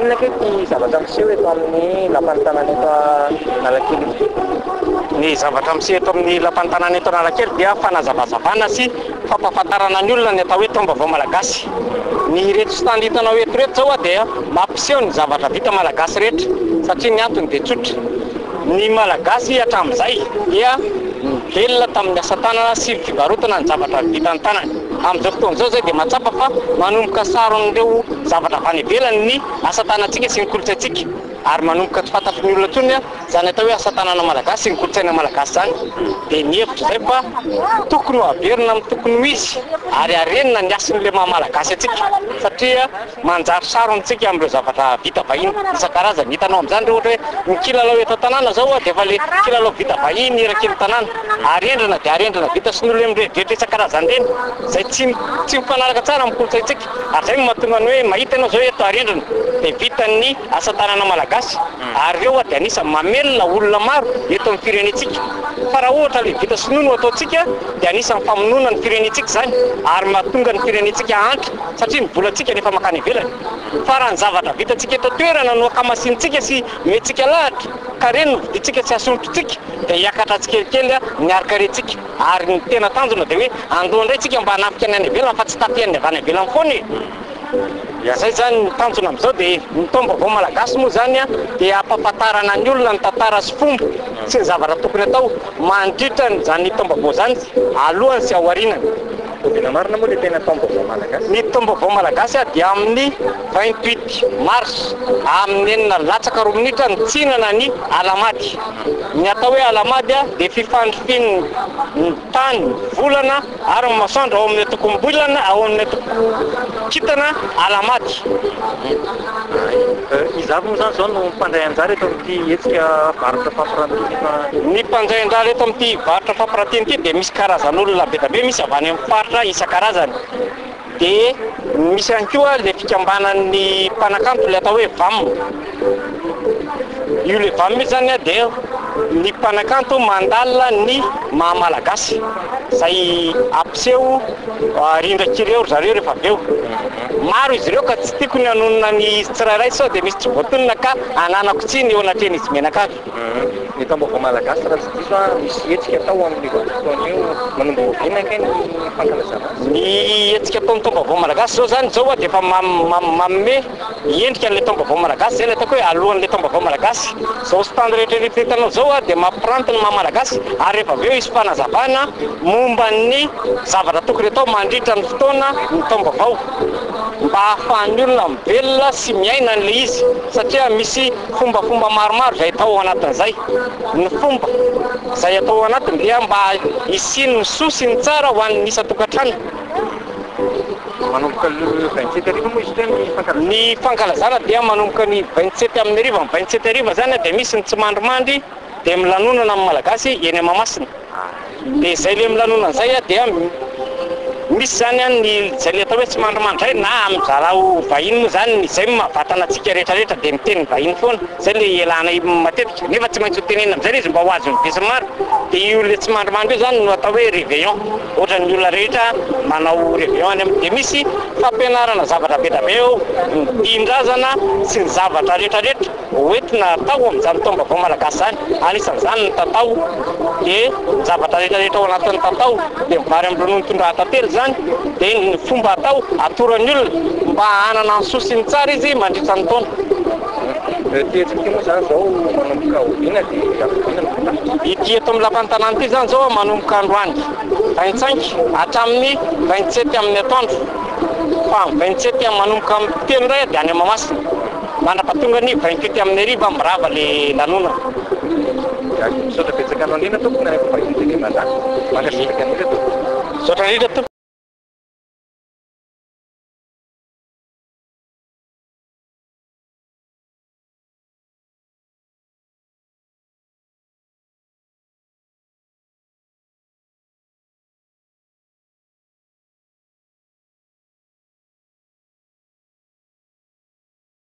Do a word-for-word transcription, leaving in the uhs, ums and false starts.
inona ke ty zavatra miseho eto amin'ny lapan'ny tanàna eto Analakely? Ny zavatra miseho eto amin'ny lapan'ny tanàna eto Analakely dia fanazavazavana sy fampahafantarana ny olona ny atao hoe taom-baovao malagasy. Ny reto sy tany hitanao eto reto zao dia mampiseho ny zavatra vita malagasy rehetra satria ny antony dia tsotra. Ny malagasy hatramin'izay dia velona tamin'ny asa tanana sy ny fivarotana ny zavatra vita ny tanany. Amin'izao fotoana izao zay dia matsapa fa manomboka saron'ireo zavatra avy any ivelany ny asa tanantsika sy ny kolotsaintsika, ary manomboka tsy fantatry ny olona intsony zany atao hoe asa tanana malagasy sy ny kolotsaina malagasy zany. Dia ny hevitra izay fa tokony ho averina amin'ny tokony ho izy ary harenina ny asan'ilay maha malagasy atsika satria manjary sarontsika amin'ireo zavatra vita vahiny isan-karazany. Hitanao amin'izany rehefa ohatra hoe ny kilalao eto an-tanàna zao dia efa le kilalao vita vahiny eraky ny tanàna, arendrina dia arendrina vita sy ny olona mirehetra isan-karazany reny zay tsy tsy mifanaraka tsara amin'ny kolotsaintsika. Ary zay no mahatonga ny hoe mahita ianao zao eto arendrina dia vitan'ny asa tanana malagasy ary ireo dia anisany mamelona olona maro eto amin'ny firenentsika. Fa raha ohatra le vita sinono ataontsika dia anisany famonoana ny firenentsika zany ary mahatonga ny firenentsika antra satria ny volantsika nefa makany ivelany. Fa raha ny zavatra vitantsika eto toerana no akamasintsika sy mentsika lahatra ka reny no vidintsika sy asontrotsika dia hiakatra tsikelikely niaraka rentsika. Ary ny tena tanjona dia hoe andoha indray tsika mba hanafika ny any ivelany fa tsy tafihan'ny avy any ivelany foana e. Ya zay zany ny tanjona amin'izao dia ny taom-baovao malagasy moa zany dia ampahafantarana ny olona ny tantara sy fomba sy ny zavatra tokony atao mandritra zany taom-baovao zany alohany sy aorianany. Tena marina moa le tena taom-baovao malagasy. Ny taom-baovao malagasy dia amin'ny vingt-huit mars amin'ny enina latsaka roa minitra ny tsinana ny alamady. Ny atao hoe alamady dia fifandrofian'ny ny tany, volana ary ny masoandro ao amin'ny tokom-bolana ao amin'ny kitana alamady. Izavy moa zany zao no mpandray anjara eto amin'ity hetsika varotra fampirantiana. Ny mpandray anjara eto amin'ity varotra fampirantiana ity dia misy karazan'olona be da be, misy avy any amin'ny faritra isan-karazany. Dia misy ihany koa le fikambanan'ny mpanakanto le atao hoe V A M. Io le V A M io zany dia ny mpanakanto mandalina ny maha malagasy zay ampiseho rindrakireo zareo rehefa avy eo. Maro izy ireo ka tsy tiako ny hanonona ny tsirairay sao dia misy tsy voatonona ka ananako tsiny eo anatreny izy menakavy. Ny taom-baovao malagasy raha tsy diso misy hetsika atao amin'ny fotoana io manomboka oviana ke ny fankalazana. Ny hetsika atao amin'ny taom-baovao malagasy zao zany zao dia efa manome endrika an'ilay taom-baovao malagasy zay le ataoko hoe alohan'ilay taom-baovao malagasy. Zao sy tany rehetra hitanao zao dia mampiranty ny maha malagasy ary rehefa avy eo isy fanazavana momba ny zavatra tokony atao mandritra ny fotoana ny taom-baovao mba ahafahan'ny olona mivelona sy miaina n'le izy satria misy fombafomba maromaro zay atao ao anatin'izay. Ny fomba zay atao ao anatiny dia mba hisiny ny soa sy ny tsara ho an'ny isan-tokantrano. Manomboka vingt-sept ariva moa izy teny fankalazana. Ny fankalazana dia manomboka ny vingt-sept amin'ny ariva. Ny vingt-sept ariva zany dia misy ny tsy mandrimandry dia milanonana amin'ny malagasy eny Mahamasina. Dia zay le milanonana zay dia misy zany ny zay le atao hoe tsy mandrimandry na amin'ny zarao vahiny moa zany zay mahavatana antsika rehetrarehetra dia miteny vahiny foana zay le ialana matetika nefa tsy maintsy ho tenenina amin'izay izy mba ho azo ny besy maro. Dia io le tsy mandrimandry io zany no atao hoe réveillon ohatra ny olona rehetra manao réveillon any amin'ny. Dia misy fampianarana zavatra be da be eo, ny tin-drazana sy ny zavatra rehetrarehetra hoentina atao amin'izany taom-baovao malagasy zany. Anisan'izany ny tatao dia ny zavatra rehetrarehetra ao anatin'ny tatao dia mivary amin'ny ronono tondrahan-tantely zany dia ny fomba atao atoran'ny olona mba hanana ny soa sy ny tsara izy mandritra ny taona. Tietsika moa zany zao manomboka oviana dia aviana ny ity eto amin'ny lapan'ny tanàna ity zany zao manomboka androany vingt-cinq hatramin'ny vingt-sept amin'ny atoandro. Fa vingt-sept manomboka amin'ny telo iray dia any Mahamasina. Mandrapahatonga ny vingt-huit amin'ny ariva mirava le lanonana. Misaotra betsaka anao indrindra tompoko na rehefa vahiny dia mandany. Mankasitraka an'ireo tompoko. Misaotra indrindra tompoko.